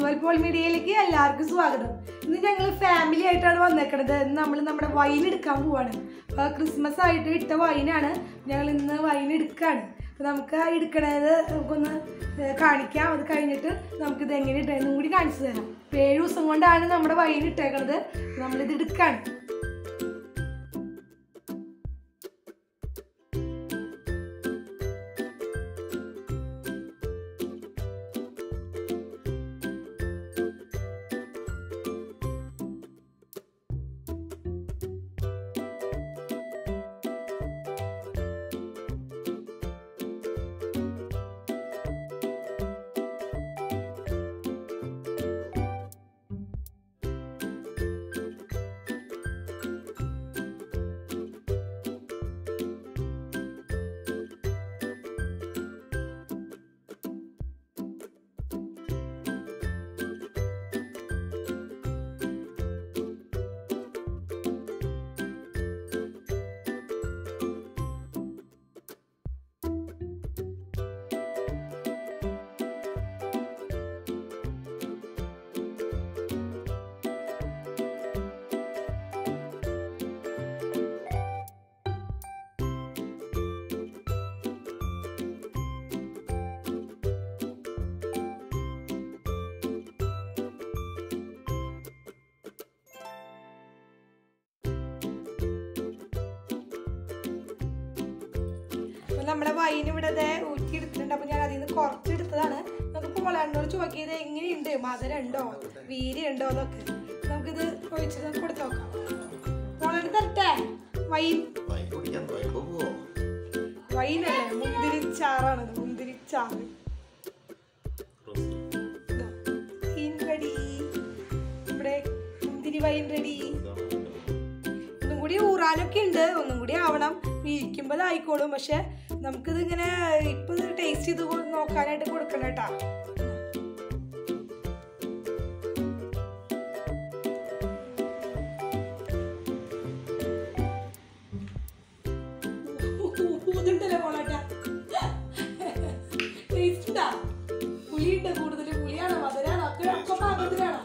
Visual Pol Mediailekku ellarkkum swagatham. Innu ഞങ്ങൾ family ആയിട്ടാണ് വന്നേക്കണത്. നമ്മൾ നമ്മുടെ വൈൻ എടുക്കാൻ പോവാണ്. അപ്പോൾ ക്രിസ്മസ് ആയിട്ട് ഇട്ട വൈനാണ്. ഞങ്ങൾ ഇന്ന് വൈൻ എടുക്കാണ്. അപ്പോൾ നമുക്ക് ആ എടുക്കണത് നമുക്കൊന്ന് കാണിക്കാം. അത് കഴിഞ്ഞിട്ട് നമുക്കിത് എങ്ങനെ ഇട്ടെന്നും കൂടി കാണിച്ചു തരാം. 7 ദിവസം കൊണ്ടാണ് നമ്മുടെ വൈൻ ഇട്ടേക്കണത്. നമ്മളിത് എടുക്കാണ്. നമ്മുടെ വൈൻ ഇവിടെ ഊറ്റി എടുത്തിട്ടുണ്ട്. അപ്പോൾ ഞാൻ അതിൽ നിന്ന് കുറച്ചെടുത്തതാണ്. നമുക്ക് പോളാണ്ടോട് ചോദിക്കിയത് എങ്ങനെയുണ്ട്, മധുരം ഉണ്ടോ, വീര്യം ഉണ്ടോ എന്നൊക്കെ. നമുക്കിത് ഒഴിച്ചിട്ട് കൊടുത്തു നോക്കാം. പോളാണ്ട് തരട്ടെ വൈൻ. വൈനല്ലേ, മുന്തിരിച്ചാറാണത്. മുന്തിരിച്ചാറ് വൈൻ റെഡി. ഇവിടെ മുന്തിരി വൈൻ റെഡി. ഒന്നും കൂടി ഊറാനൊക്കെ ഉണ്ട്. ഒന്നും കൂടി ആവണം. ഇരിക്കുമ്പോൾ ആയിക്കോളും. പക്ഷെ നമുക്കിത് ഇങ്ങനെ ഇപ്പൊ ടേസ്റ്റ് ചെയ്ത് നോക്കാനായിട്ട് കൊടുക്കണം കേട്ടാ. ഇതുണ്ടല്ലോ പോളാട്ടാ, ടേസ്റ്റ് ഉണ്ടാ? പുളിയുണ്ട് കൂടുതൽ. പുളിയാണോ മധുരാണോ? ഒക്കെ പാകത്തിലാണോ?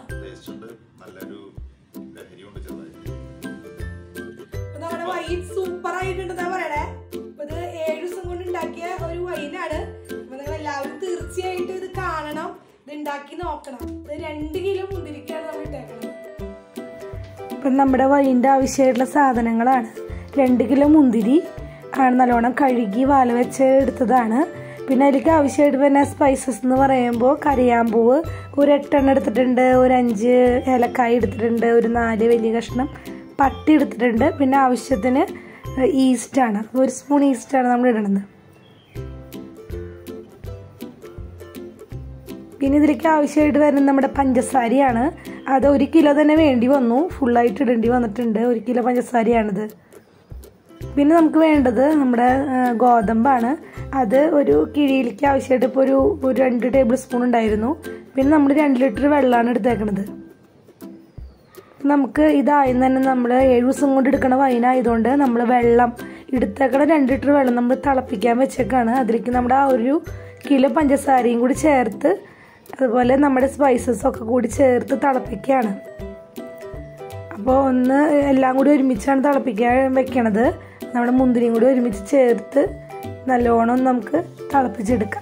നമ്മുടെ വൈൻ സൂപ്പർ ആയിട്ടുണ്ടെന്നാ പറയണേ. ഇത് 7 ദിവസം കൊണ്ട് ഉണ്ടാക്കിയ ഒരു വൈനാണ്. അപ്പൊ നിങ്ങൾ എല്ലാവരും തീർച്ചയായിട്ടും ഇത് കാണണം, ഇത് ഉണ്ടാക്കി നോക്കണം. ഇത് 2 കിലോ മുന്തിരിക്കാണ് നമ്മൾ ഇട്ടേക്കുന്നത്. ഇപ്പം നമ്മുടെ വൈൻ്റെ ആവശ്യമായിട്ടുള്ള സാധനങ്ങളാണ്. 2 കിലോ മുന്തിരി ആണ് നല്ലോണം കഴുകി വാല വെച്ച് എടുത്തതാണ്. പിന്നെ അതിലേക്ക് ആവശ്യമായിട്ട് വരുന്ന സ്പൈസസ് എന്ന് പറയുമ്പോൾ കറിയാമ്പൂവ് ഒരു 8 എണ്ണം എടുത്തിട്ടുണ്ട്, ഒരു 5 ഏലക്കായ എടുത്തിട്ടുണ്ട്, ഒരു 4 വലിയ കഷ്ണം പട്ടി എടുത്തിട്ടുണ്ട്. പിന്നെ ആവശ്യത്തിന് ഈസ്റ്റാണ്, 1 സ്പൂൺ ഈസ്റ്റാണ് നമ്മൾ ഇടുന്നത്. പിന്നെ ഇതിലേക്ക് ആവശ്യമായിട്ട് വരുന്നത് നമ്മുടെ പഞ്ചസാരയാണ്. അത് 1 കിലോ തന്നെ വേണ്ടി വന്നു. ഫുള്ളായിട്ട് ഇടേണ്ടി വന്നിട്ടുണ്ട്. 1 കിലോ പഞ്ചസാരയാണിത്. പിന്നെ നമുക്ക് വേണ്ടത് നമ്മുടെ ഗോതമ്പാണ്. അത് ഒരു കിഴിയിലേക്ക് ആവശ്യമായിട്ട് ഇപ്പോൾ ഒരു 2 ടേബിൾ സ്പൂൺ ഉണ്ടായിരുന്നു. പിന്നെ നമ്മൾ 2 ലിറ്റർ വെള്ളമാണ് എടുത്തേക്കണത്. നമുക്ക് ഇതായും തന്നെ നമ്മൾ 7 ദിവസം കൊണ്ട് എടുക്കണ വൈനായതുകൊണ്ട് നമ്മൾ വെള്ളം എടുത്തേക്കണ 2 ലിറ്റർ വെള്ളം നമ്മൾ തിളപ്പിക്കാൻ വെച്ചേക്കാണ്. അതിലേക്ക് നമ്മുടെ ആ 1 കിലോ പഞ്ചസാരയും കൂടി ചേർത്ത് അതുപോലെ നമ്മുടെ സ്പൈസസൊക്കെ കൂടി ചേർത്ത് തിളപ്പിക്കുകയാണ്. അപ്പോൾ ഒന്ന് എല്ലാം കൂടി ഒരുമിച്ചാണ് തിളപ്പിക്കാൻ വെക്കണത്. നമ്മുടെ മുന്തിരിയും കൂടി ഒരുമിച്ച് ചേർത്ത് നല്ലോണം നമുക്ക് തിളപ്പിച്ചെടുക്കാം.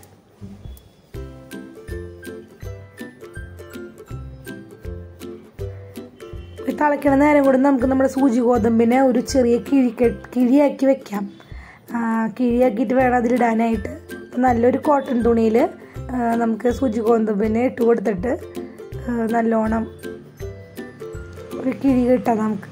തിളയ്ക്കണ നേരം കൂടി നമുക്ക് നമ്മുടെ സൂചി ഗോതമ്പിനെ ഒരു ചെറിയ കിഴിയാക്കി വെക്കാം. കിഴിയാക്കിയിട്ട് വേണം അതിലിടാനായിട്ട്. നല്ലൊരു കോട്ടൺ തുണിയിൽ നമുക്ക് സൂചി ഗോതമ്പിനെ ഇട്ട് കൊടുത്തിട്ട് നല്ലോണം ഒരു കിഴി കിട്ടാം. നമുക്ക്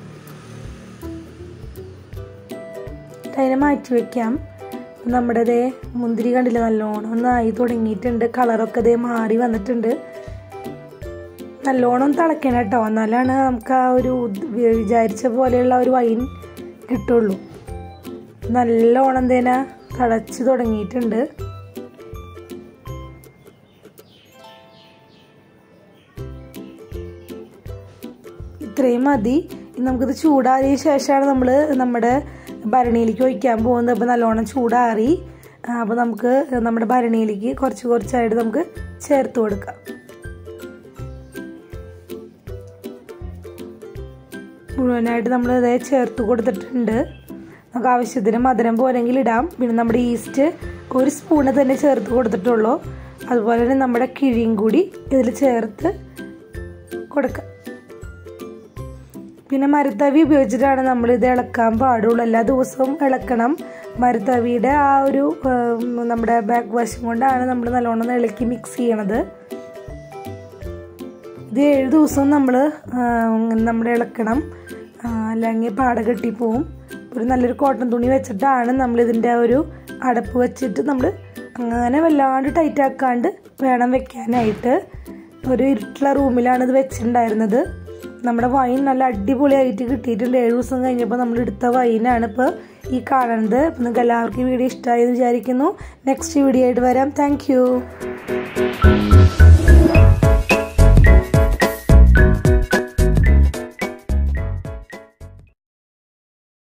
അതിനെ മാറ്റി വയ്ക്കാം. നമ്മുടെ മുന്തിരി കണ്ടില്ല, നല്ലോണം ഒന്നായി തുടങ്ങിയിട്ടുണ്ട്. കളറൊക്കെ മാറി വന്നിട്ടുണ്ട്. നല്ലോണം തിളയ്ക്കണം കേട്ടോ, എന്നാലാണ് നമുക്ക് ആ ഒരു വിചാരിച്ച പോലെയുള്ള ഒരു വൈൻ കിട്ടുള്ളൂ. നല്ലോണം തിളച്ച് തുടങ്ങിയിട്ടുണ്ട്. ഇത്രയും മതി. നമുക്കിത് ചൂടാറിയ ശേഷമാണ് നമ്മൾ നമ്മുടെ ഭരണിയിലേക്ക് ഒഴിക്കാൻ പോകുന്നത്. അപ്പോൾ നല്ലോണം ചൂടാറി. അപ്പോൾ നമുക്ക് നമ്മുടെ ഭരണിയിലേക്ക് കുറച്ചായിട്ട് നമുക്ക് ചേർത്ത് കൊടുക്കാം. മുഴുവനായിട്ട് നമ്മൾ ഇതേ ചേർത്ത് കൊടുത്തിട്ടുണ്ട്. നമുക്ക് ആവശ്യത്തിന് മധുരം പോലെങ്കിൽ ഇടാം. പിന്നെ നമ്മുടെ ഈസ്റ്റ് 1 സ്പൂണ് തന്നെ ചേർത്ത് കൊടുത്തിട്ടുള്ളൂ. അതുപോലെ തന്നെ നമ്മുടെ കിഴിയും കൂടി ഇതിൽ ചേർത്ത് കൊടുക്കാം. പിന്നെ മരത്തവി ഉപയോഗിച്ചിട്ടാണ് നമ്മളിത് ഇളക്കാൻ പാടുള്ളൂ. എല്ലാ ദിവസവും ഇളക്കണം. മരത്തവിയുടെ ആ ഒരു നമ്മുടെ ബാക്ക് വശം കൊണ്ടാണ് നമ്മൾ നല്ലോണം ഇളക്കി മിക്സ് ചെയ്യണത്. ഇത് 7 ദിവസവും നമ്മൾ ഇളക്കണം, അല്ലെങ്കിൽ പാട കെട്ടിപ്പോവും. ഒരു നല്ലൊരു കോട്ടൺ തുണി വെച്ചിട്ടാണ് നമ്മളിതിൻ്റെ ഒരു അടപ്പ് വെച്ചിട്ട് നമ്മൾ അങ്ങനെ വല്ലാണ്ട് ടൈറ്റ് ആക്കാണ്ട് വേണം വെക്കാനായിട്ട്. ഒരു ഇരുട്ടുള്ള റൂമിലാണ് ഇത് വെച്ചിട്ടുണ്ടായിരുന്നത്. നമ്മുടെ വൈൻ നല്ല അടിപൊളിയായിട്ട് കിട്ടിയിട്ടുണ്ട്. 7 ദിവസം കഴിഞ്ഞപ്പോൾ നമ്മൾ എടുത്ത വൈനാണ് ഇപ്പോൾ ഈ കാണുന്നത്. അപ്പോൾ നിങ്ങൾക്ക് എല്ലാവർക്കും ഈ വീഡിയോ ഇഷ്ടമായി എന്ന് വിചാരിക്കുന്നു. നെക്സ്റ്റ് വീഡിയോ ആയിട്ട് വരാം. താങ്ക്